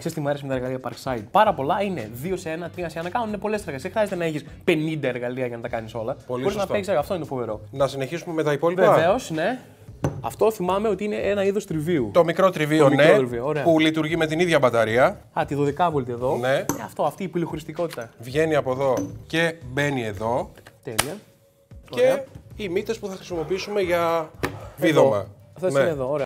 Ξέρεις τι μου αρέσει με τα εργαλεία Parkside? Πάρα πολλά είναι 2 σε 1, 3 σε 1. Κάνουν πολλές εργασίες. Δεν χρειάζεται να έχεις 50 εργαλεία για να τα κάνεις όλα. Μπορείς να παίξεις, αυτό είναι φοβερό. Να συνεχίσουμε με τα υπόλοιπα. Βεβαίως, ναι. Αυτό θυμάμαι ότι είναι ένα είδος τριβίου. Το μικρό τριβίο, μικρό τριβίο, που λειτουργεί με την ίδια μπαταρία. Α, τη 12V εδώ. Ναι. Αυτή η πολυχωριστικότητα. Βγαίνει από εδώ και μπαίνει εδώ. Τέλεια. Και οι μύτες που θα χρησιμοποιήσουμε για βίδωμα. Αυτές είναι εδώ, ωραία.